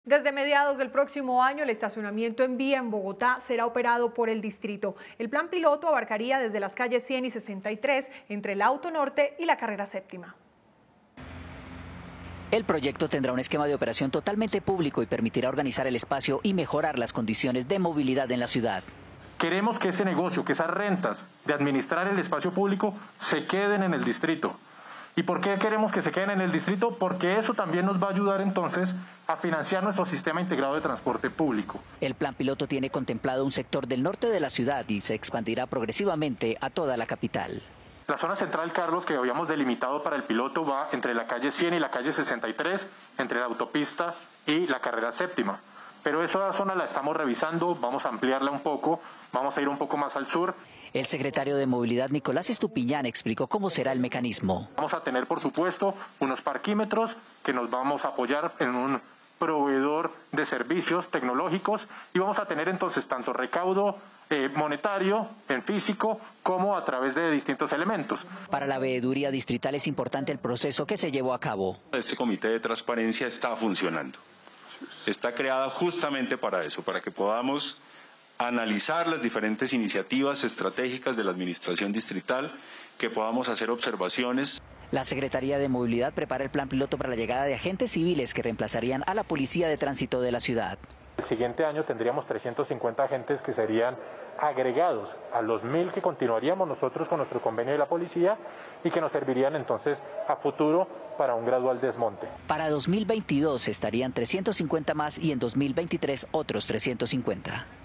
Desde mediados del próximo año, el estacionamiento en vía en Bogotá será operado por el distrito. El plan piloto abarcaría desde las calles 100 y 63, entre el Auto Norte y la Carrera Séptima. El proyecto tendrá un esquema de operación totalmente público y permitirá organizar el espacio y mejorar las condiciones de movilidad en la ciudad. Queremos que ese negocio, que esas rentas de administrar el espacio público se queden en el distrito. ¿Y por qué queremos que se queden en el distrito? Porque eso también nos va a ayudar entonces a financiar nuestro sistema integrado de transporte público. El plan piloto tiene contemplado un sector del norte de la ciudad y se expandirá progresivamente a toda la capital. La zona central, Carlos, que habíamos delimitado para el piloto va entre la calle 100 y la calle 63, entre la autopista y la Carrera Séptima. Pero esa zona la estamos revisando, vamos a ampliarla un poco, vamos a ir un poco más al sur. El secretario de Movilidad, Nicolás Estupiñán, explicó cómo será el mecanismo. Vamos a tener, por supuesto, unos parquímetros que nos vamos a apoyar en un proveedor de servicios tecnológicos y vamos a tener entonces tanto recaudo monetario en físico como a través de distintos elementos. Para la veeduría distrital es importante el proceso que se llevó a cabo. Este comité de transparencia está funcionando. Está creada justamente para eso, para que podamos analizar las diferentes iniciativas estratégicas de la administración distrital, que podamos hacer observaciones. La Secretaría de Movilidad prepara el plan piloto para la llegada de agentes civiles que reemplazarían a la Policía de Tránsito de la ciudad. El siguiente año tendríamos 350 agentes que serían agregados a los 1000 que continuaríamos nosotros con nuestro convenio de la policía y que nos servirían entonces a futuro para un gradual desmonte. Para 2022 estarían 350 más y en 2023 otros 350.